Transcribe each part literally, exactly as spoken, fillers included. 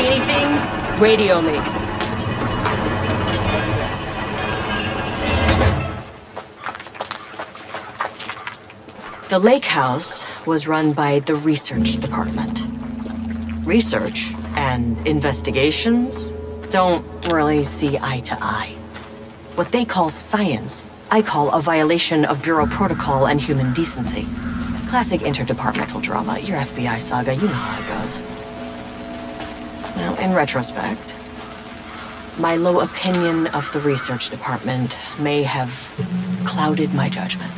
anything, radio me. The lake house was run by the research department. Research and investigations don't really see eye to eye. What they call science, I call a violation of Bureau protocol and human decency. Classic interdepartmental drama, your F B I saga, you know how it goes. Now, in retrospect, my low opinion of the research department may have clouded my judgment.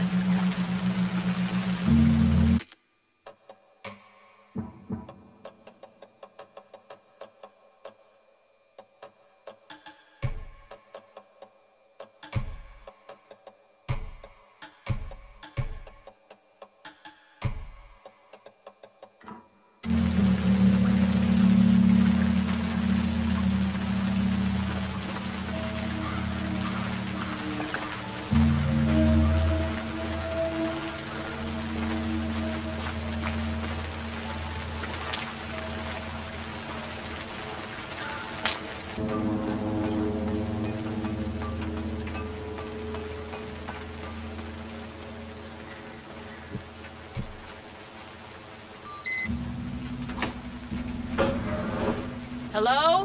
Hello?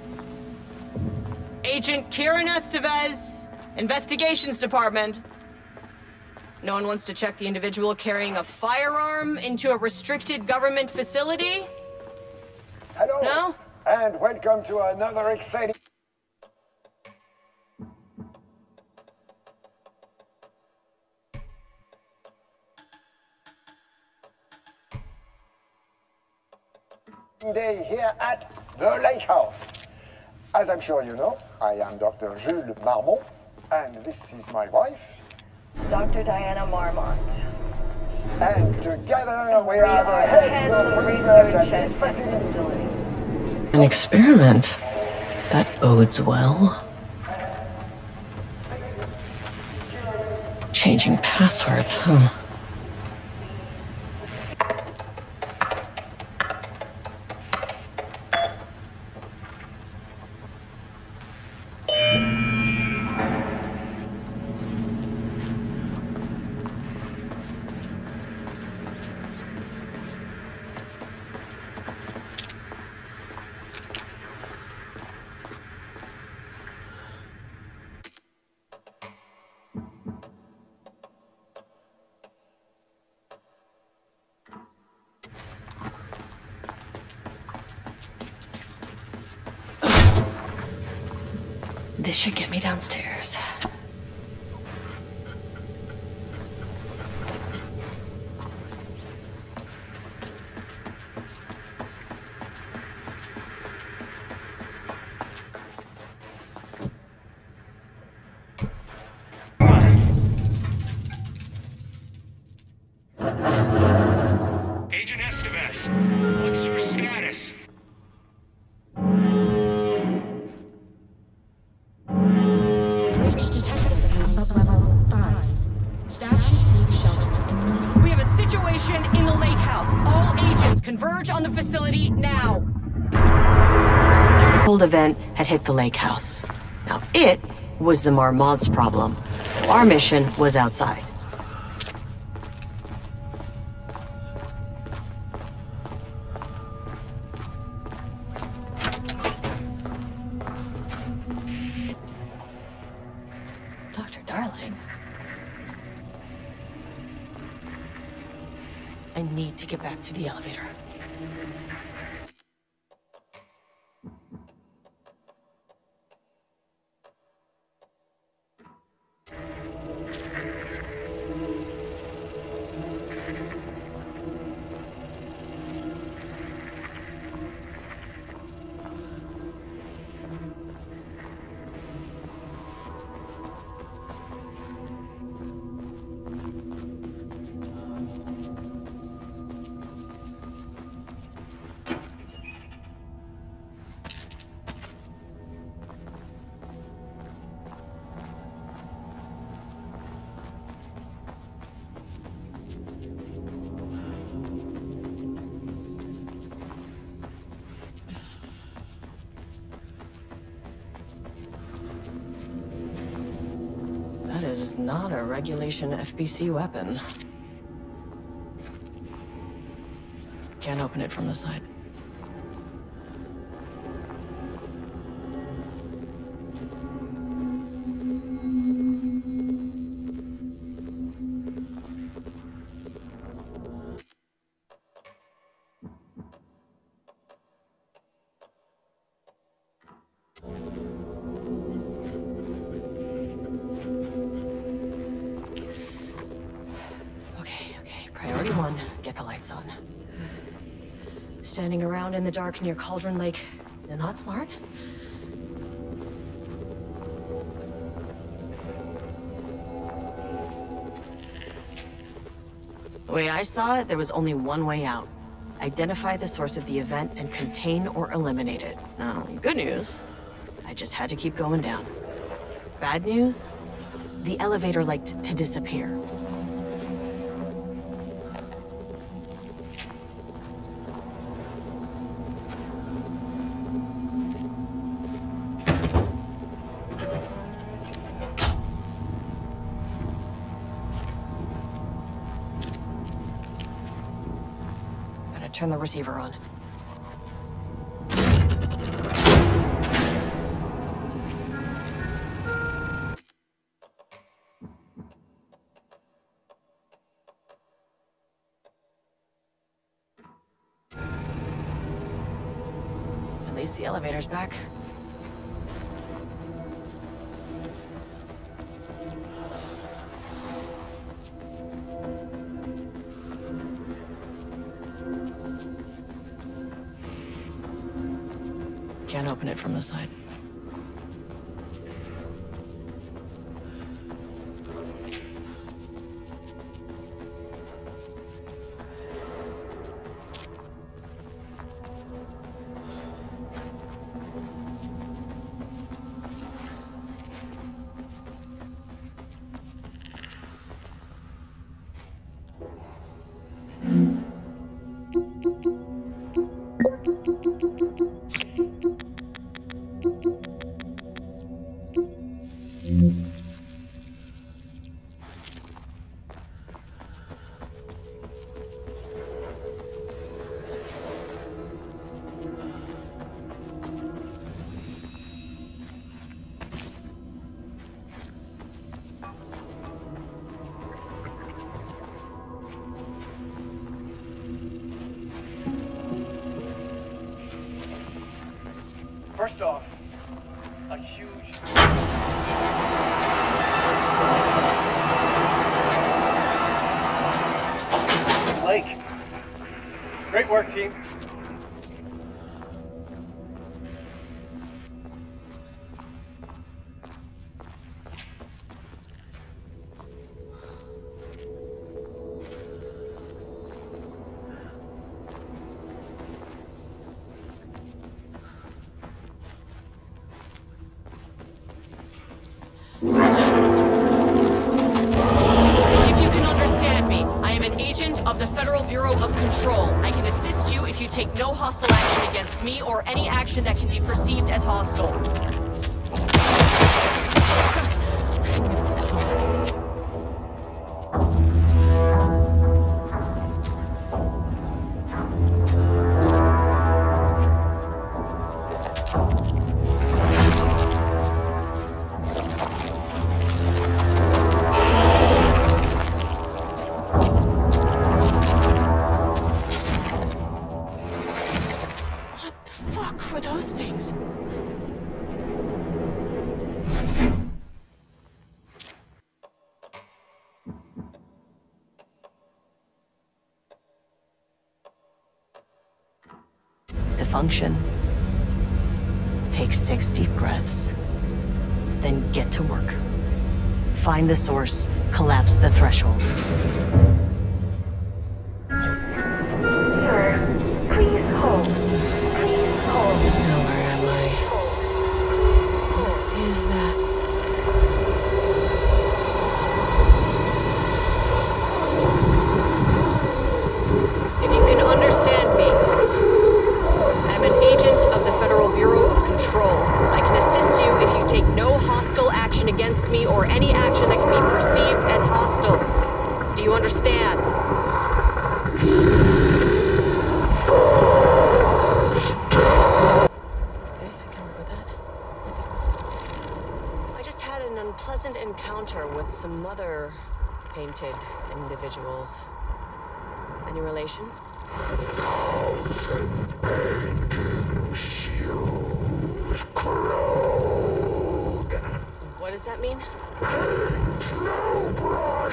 Agent Kieran Estevez, Investigations Department. No one wants to check the individual carrying a firearm into a restricted government facility? Hello. No? And welcome to another exciting... day here at the Lake House. As I'm sure you know, I am Doctor Jules Marmont, and this is my wife, Doctor Diana Marmont. And together we are the heads of research at this facility. An experiment? That bodes well. Changing passwords, huh? This should get me downstairs. Agent Estevez, what's your status? Breach detected in sublevel five. Staff should seek shelter immediately. We have a situation in the lake house. All agents converge on the facility now. Old event had hit the lake house. Now it was the Marmont's problem. Our mission was outside. Doctor Darling. I need to get back to the elevator. is not a regulation F B C weapon. Can't open it from the side. Okay, okay. Priority one, get the lights on. Standing around in the dark near Cauldron Lake, not smart? The way I saw it, there was only one way out. Identify the source of the event and contain or eliminate it. Now, good news, I just had to keep going down. Bad news, the elevator liked to disappear. Turn the receiver on. At least the elevator's back. Can't open it from the side. First off, a huge... Lake. Great work, team. If you can understand me, I am an agent of the Federal Bureau of Control. I can assist you if you take no hostile action against me or any action that can be perceived as hostile. To function, take six deep breaths, then get to work. Find the source, collapse the threshold. Sir, please hold. Please hold. Now where am I? What is that? If you can understand me, I'm an agent of the Federal Bureau of Control. I can assist you if you take no hostile action against me or any action that can be an unpleasant encounter with some other painted individuals. Any relation? Thousand paintings use crude. What does that mean? Paint no brush.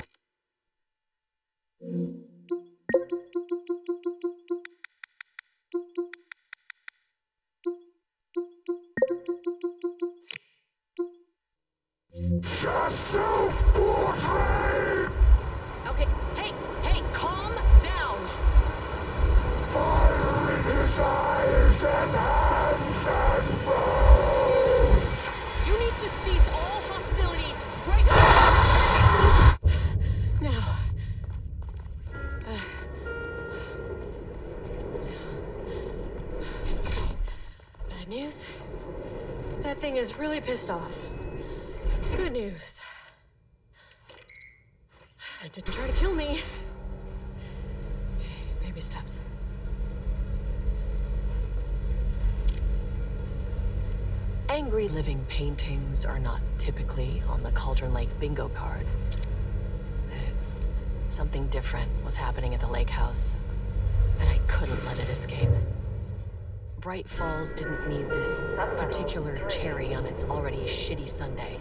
Just self-portrait. Okay, hey, hey, calm down. Fire in his eyes and hands and bones. You need to cease all hostility right now. Now. Uh. Bad news? That thing is really pissed off. Good news. It didn't try to kill me. Baby steps. Angry living paintings are not typically on the Cauldron Lake bingo card. But something different was happening at the lake house, and I couldn't let it escape. Bright Falls didn't need this particular cherry on its already shitty sundae.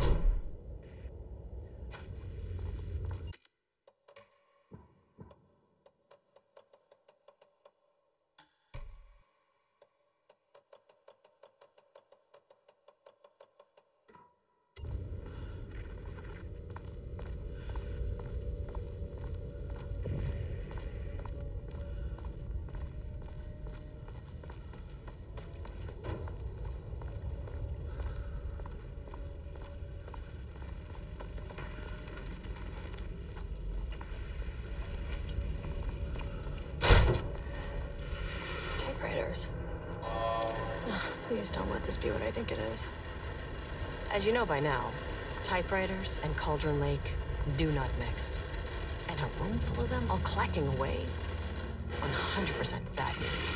Typewriters. Oh, please don't let this be what I think it is. As you know by now, typewriters and Cauldron Lake do not mix. And a room full of them all clacking away? one hundred percent bad news.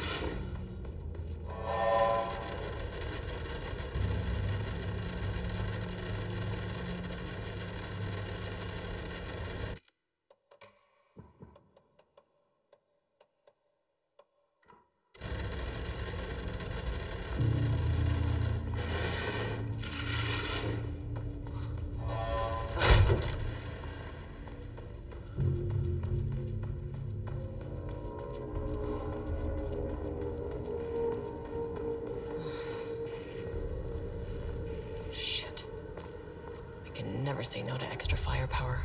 Never say no to extra firepower.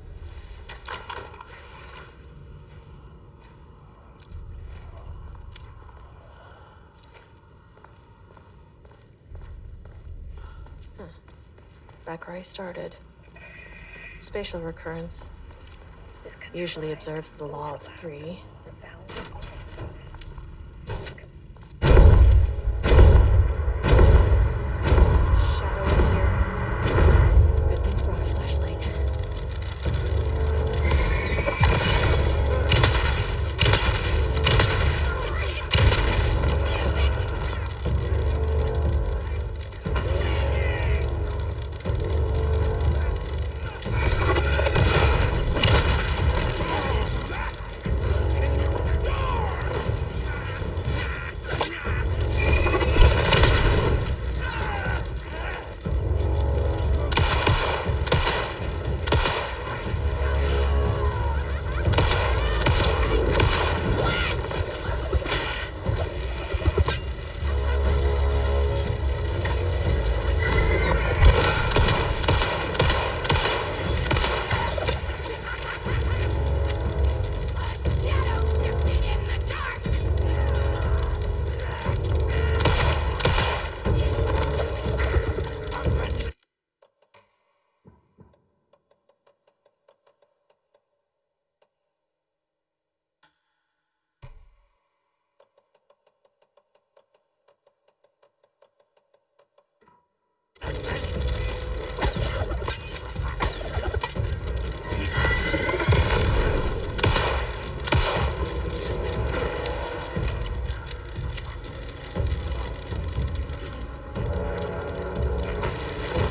Huh. Back where I started. Spatial recurrence usually observes the law of three.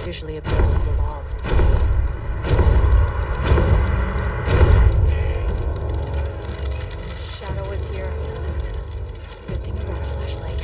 Usually observes the law of three. Shadow is here. Good thing you brought a flashlight.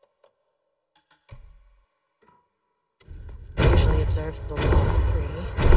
Usually observes the law of three.